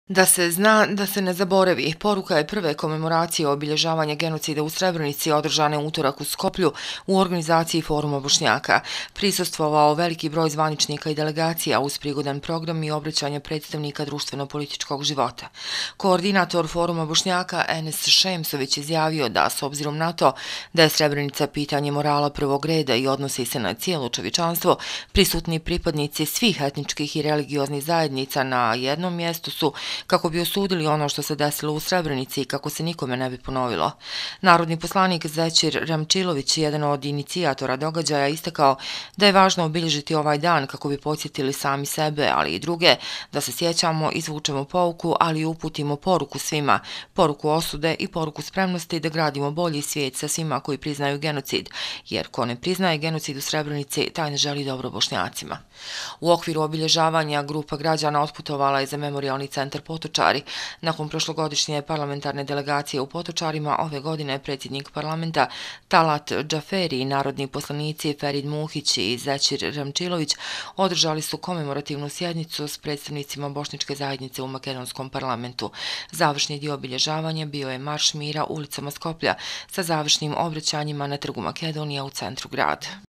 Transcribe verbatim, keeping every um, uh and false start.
Da se zna, da se ne zaboravi, poruka je prve komemoracije obilježavanja genocida u Srebrenici održane utorak u Skoplju u organizaciji Foruma Bošnjaka. Prisustvovao veliki broj zvaničnika i delegacija uz prigodan program i obraćanje predstavnika društveno-političkog života. Koordinator Foruma Bošnjaka Enes Šemsović izjavio da, s obzirom na to da je Srebrenica pitanje morala prvog reda i odnosi se na cijelo čovječanstvo, prisutni pripadnici svih etničkih i religioznih zajednica na jednom mjestu su kako bi osudili ono što se desilo u Srebrenici i kako se nikome ne bi ponovilo. Narodni poslanik Zećir Ramčilović, jedan od inicijatora događaja, istakao da je važno obilježiti ovaj dan kako bi podsjetili sami sebe, ali i druge, da se sjećamo, izvučemo pouku, ali i uputimo poruku svima, poruku osude i poruku spremnosti da gradimo bolji svijet sa svima koji priznaju genocid, jer ko ne priznaje genocid u Srebrenici, taj ne želi dobro Bošnjacima. U okviru obilježavanja grupa građana otputovala je za memorijalni centar Potočari. Nakon prošlogodišnje parlamentarne delegacije u Potočarima, ove godine predsjednik parlamenta Talat Džaferi i narodni poslanici Ferid Muhić i Zećir Ramčilović održali su komemorativnu sjednicu s predstavnicima bošnjačke zajednice u makedonskom parlamentu. Završni dio obilježavanja bio je marš mira ulicama Skoplja sa završnim obraćanjima na Trgu Makedonija u centru grada.